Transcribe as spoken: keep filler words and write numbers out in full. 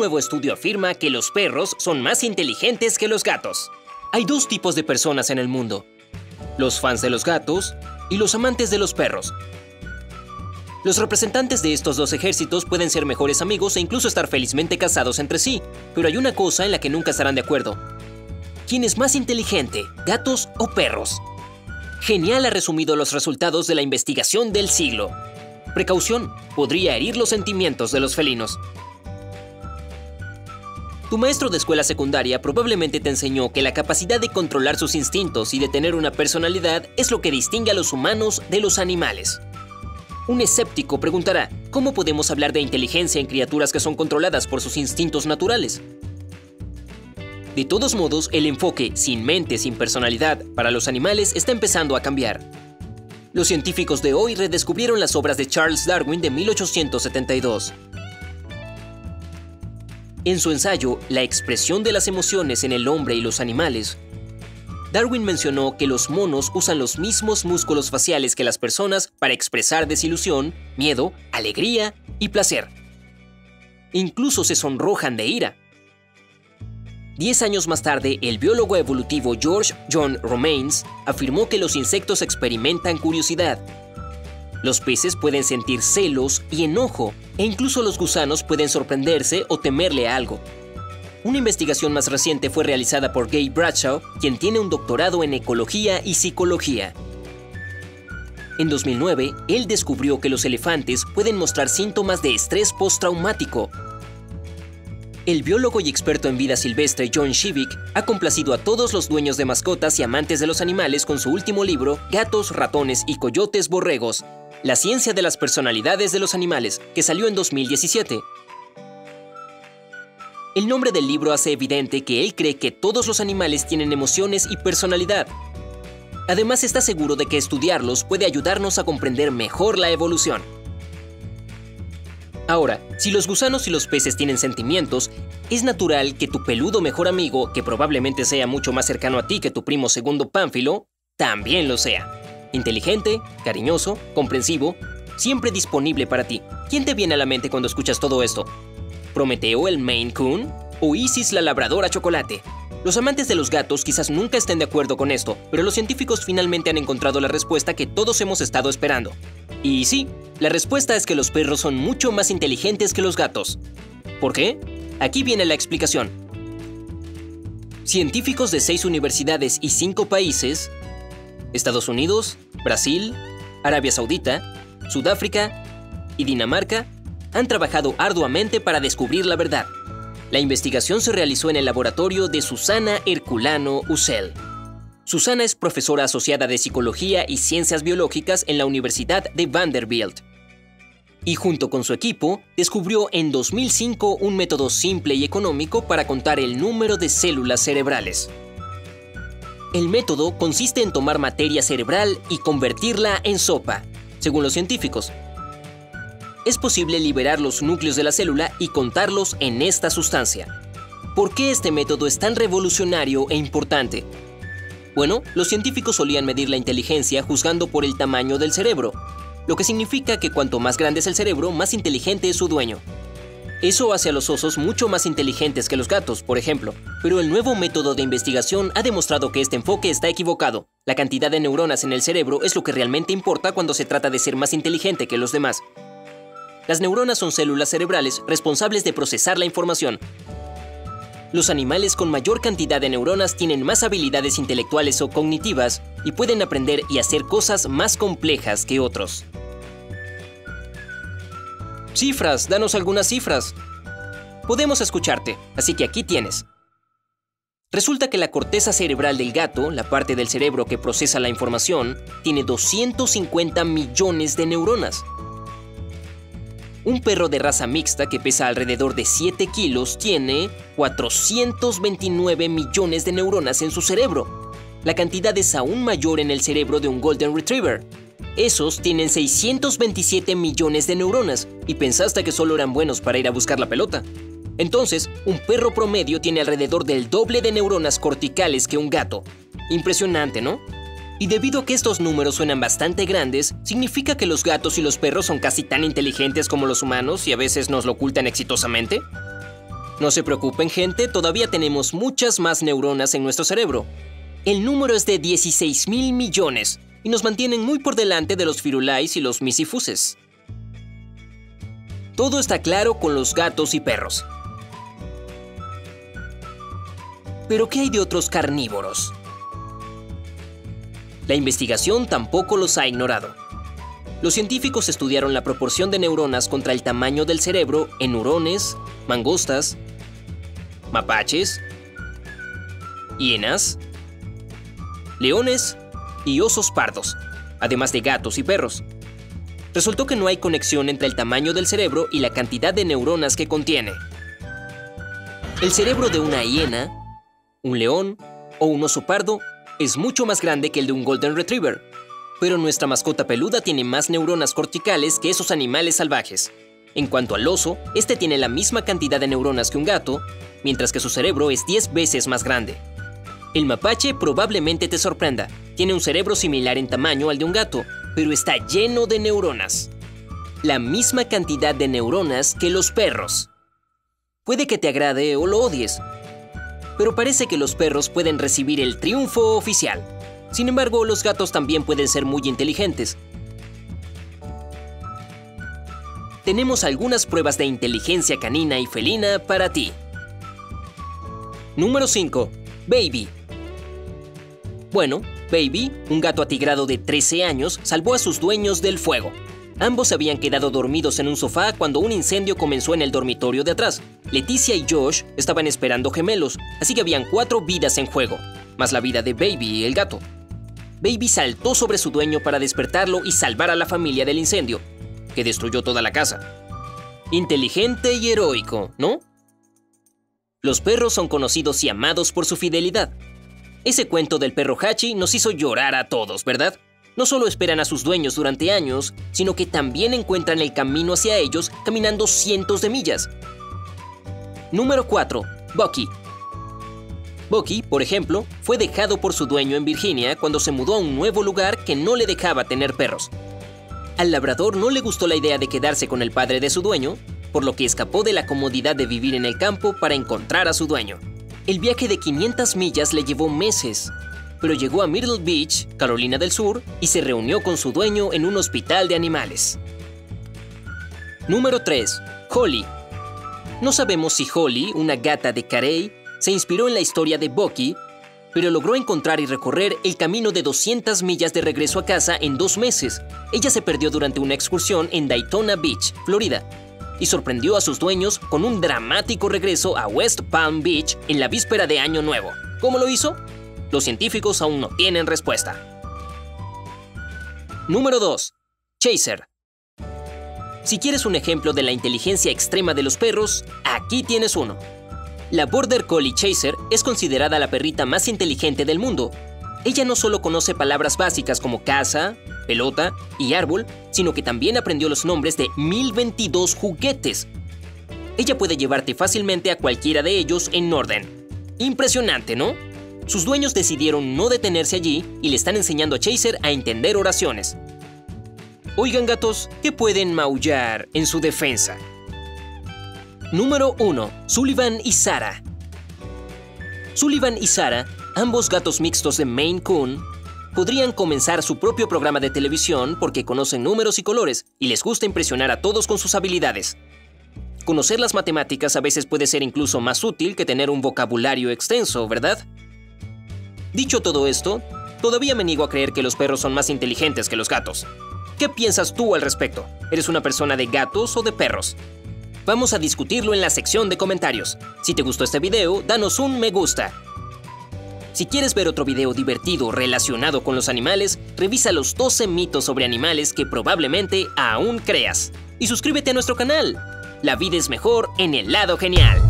nuevo estudio afirma que los perros son más inteligentes que los gatos. Hay dos tipos de personas en el mundo: los fans de los gatos y los amantes de los perros. Los representantes de estos dos ejércitos pueden ser mejores amigos e incluso estar felizmente casados entre sí, pero hay una cosa en la que nunca estarán de acuerdo: ¿quién es más inteligente, gatos o perros? Genial ha resumido los resultados de la investigación del siglo. Precaución, podría herir los sentimientos de los felinos. Tu maestro de escuela secundaria probablemente te enseñó que la capacidad de controlar sus instintos y de tener una personalidad es lo que distingue a los humanos de los animales. Un escéptico preguntará, ¿cómo podemos hablar de inteligencia en criaturas que son controladas por sus instintos naturales? De todos modos, el enfoque sin mente, sin personalidad para los animales está empezando a cambiar. Los científicos de hoy redescubrieron las obras de Charles Darwin de mil ochocientos setenta y dos. En su ensayo La expresión de las emociones en el hombre y los animales, Darwin mencionó que los monos usan los mismos músculos faciales que las personas para expresar desilusión, miedo, alegría y placer. Incluso se sonrojan de ira. Diez años más tarde, el biólogo evolutivo George John Romanes afirmó que los insectos experimentan curiosidad. Los peces pueden sentir celos y enojo, e incluso los gusanos pueden sorprenderse o temerle a algo. Una investigación más reciente fue realizada por Guy Bradshaw, quien tiene un doctorado en ecología y psicología. En dos mil nueve, él descubrió que los elefantes pueden mostrar síntomas de estrés postraumático. El biólogo y experto en vida silvestre John Shivik ha complacido a todos los dueños de mascotas y amantes de los animales con su último libro, Gatos, ratones y coyotes borregos: La ciencia de las personalidades de los animales, que salió en dos mil diecisiete. El nombre del libro hace evidente que él cree que todos los animales tienen emociones y personalidad. Además, está seguro de que estudiarlos puede ayudarnos a comprender mejor la evolución. Ahora, si los gusanos y los peces tienen sentimientos, es natural que tu peludo mejor amigo, que probablemente sea mucho más cercano a ti que tu primo segundo Pánfilo, también lo sea. Inteligente, cariñoso, comprensivo, siempre disponible para ti. ¿Quién te viene a la mente cuando escuchas todo esto? ¿Prometeo el Maine Coon o Isis la labradora chocolate? Los amantes de los gatos quizás nunca estén de acuerdo con esto, pero los científicos finalmente han encontrado la respuesta que todos hemos estado esperando. Y sí, la respuesta es que los perros son mucho más inteligentes que los gatos. ¿Por qué? Aquí viene la explicación. Científicos de seis universidades y cinco países, Estados Unidos, Brasil, Arabia Saudita, Sudáfrica y Dinamarca, han trabajado arduamente para descubrir la verdad. La investigación se realizó en el laboratorio de Susana Herculano Ucel. Susana es profesora asociada de Psicología y Ciencias Biológicas en la Universidad de Vanderbilt. Y junto con su equipo, descubrió en dos mil cinco un método simple y económico para contar el número de células cerebrales. El método consiste en tomar materia cerebral y convertirla en sopa, según los científicos. Es posible liberar los núcleos de la célula y contarlos en esta sustancia. ¿Por qué este método es tan revolucionario e importante? Bueno, los científicos solían medir la inteligencia juzgando por el tamaño del cerebro, lo que significa que cuanto más grande es el cerebro, más inteligente es su dueño. Eso hace a los osos mucho más inteligentes que los gatos, por ejemplo, pero el nuevo método de investigación ha demostrado que este enfoque está equivocado. La cantidad de neuronas en el cerebro es lo que realmente importa cuando se trata de ser más inteligente que los demás. Las neuronas son células cerebrales responsables de procesar la información. Los animales con mayor cantidad de neuronas tienen más habilidades intelectuales o cognitivas y pueden aprender y hacer cosas más complejas que otros. Cifras, danos algunas cifras. Podemos escucharte, así que aquí tienes. Resulta que la corteza cerebral del gato, la parte del cerebro que procesa la información, tiene doscientos cincuenta millones de neuronas. Un perro de raza mixta que pesa alrededor de siete kilos tiene cuatrocientos veintinueve millones de neuronas en su cerebro. La cantidad es aún mayor en el cerebro de un Golden Retriever. Esos tienen seiscientos veintisiete millones de neuronas y pensaste que solo eran buenos para ir a buscar la pelota. Entonces, un perro promedio tiene alrededor del doble de neuronas corticales que un gato. Impresionante, ¿no? Y debido a que estos números suenan bastante grandes, ¿significa que los gatos y los perros son casi tan inteligentes como los humanos y a veces nos lo ocultan exitosamente? No se preocupen, gente, todavía tenemos muchas más neuronas en nuestro cerebro. El número es de dieciséis mil millones y nos mantienen muy por delante de los firulais y los misifuses. Todo está claro con los gatos y perros. ¿Pero qué hay de otros carnívoros? La investigación tampoco los ha ignorado. Los científicos estudiaron la proporción de neuronas contra el tamaño del cerebro en hurones, mangostas, mapaches, hienas, leones y osos pardos, además de gatos y perros. Resultó que no hay conexión entre el tamaño del cerebro y la cantidad de neuronas que contiene. El cerebro de una hiena, un león o un oso pardo es mucho más grande que el de un Golden Retriever, pero nuestra mascota peluda tiene más neuronas corticales que esos animales salvajes. En cuanto al oso, este tiene la misma cantidad de neuronas que un gato, mientras que su cerebro es diez veces más grande. El mapache probablemente te sorprenda. Tiene un cerebro similar en tamaño al de un gato, pero está lleno de neuronas. La misma cantidad de neuronas que los perros. Puede que te agrade o lo odies, pero parece que los perros pueden recibir el triunfo oficial. Sin embargo, los gatos también pueden ser muy inteligentes. Tenemos algunas pruebas de inteligencia canina y felina para ti. Número cinco. Baby. Bueno, Baby, un gato atigrado de trece años, salvó a sus dueños del fuego. Ambos se habían quedado dormidos en un sofá cuando un incendio comenzó en el dormitorio de atrás. Leticia y Josh estaban esperando gemelos, así que habían cuatro vidas en juego, más la vida de Baby, el gato. Baby saltó sobre su dueño para despertarlo y salvar a la familia del incendio, que destruyó toda la casa. Inteligente y heroico, ¿no? Los perros son conocidos y amados por su fidelidad. Ese cuento del perro Hachi nos hizo llorar a todos, ¿verdad? No solo esperan a sus dueños durante años, sino que también encuentran el camino hacia ellos caminando cientos de millas. Número cuatro. Bucky. Bucky, por ejemplo, fue dejado por su dueño en Virginia cuando se mudó a un nuevo lugar que no le dejaba tener perros. Al labrador no le gustó la idea de quedarse con el padre de su dueño, por lo que escapó de la comodidad de vivir en el campo para encontrar a su dueño. El viaje de quinientas millas le llevó meses, pero llegó a Myrtle Beach, Carolina del Sur, y se reunió con su dueño en un hospital de animales. Número tres. Holly. No sabemos si Holly, una gata de Carey, se inspiró en la historia de Bucky, pero logró encontrar y recorrer el camino de doscientas millas de regreso a casa en dos meses. Ella se perdió durante una excursión en Daytona Beach, Florida, y sorprendió a sus dueños con un dramático regreso a West Palm Beach en la víspera de Año Nuevo. ¿Cómo lo hizo? Los científicos aún no tienen respuesta. Número dos. Chaser. Si quieres un ejemplo de la inteligencia extrema de los perros, aquí tienes uno. La Border Collie Chaser es considerada la perrita más inteligente del mundo. Ella no solo conoce palabras básicas como casa, pelota y árbol, sino que también aprendió los nombres de mil veintidós juguetes. Ella puede llevarte fácilmente a cualquiera de ellos en orden. Impresionante, ¿no? Sus dueños decidieron no detenerse allí y le están enseñando a Chaser a entender oraciones. Oigan, gatos, ¿qué pueden maullar en su defensa? Número uno. Sullivan y Sarah. Sullivan y Sarah, ambos gatos mixtos de Maine Coon, podrían comenzar su propio programa de televisión porque conocen números y colores y les gusta impresionar a todos con sus habilidades. Conocer las matemáticas a veces puede ser incluso más útil que tener un vocabulario extenso, ¿verdad? Dicho todo esto, todavía me niego a creer que los perros son más inteligentes que los gatos. ¿Qué piensas tú al respecto? ¿Eres una persona de gatos o de perros? Vamos a discutirlo en la sección de comentarios. Si te gustó este video, danos un me gusta. Si quieres ver otro video divertido relacionado con los animales, revisa los doce mitos sobre animales que probablemente aún creas. Y suscríbete a nuestro canal. La vida es mejor en el lado genial.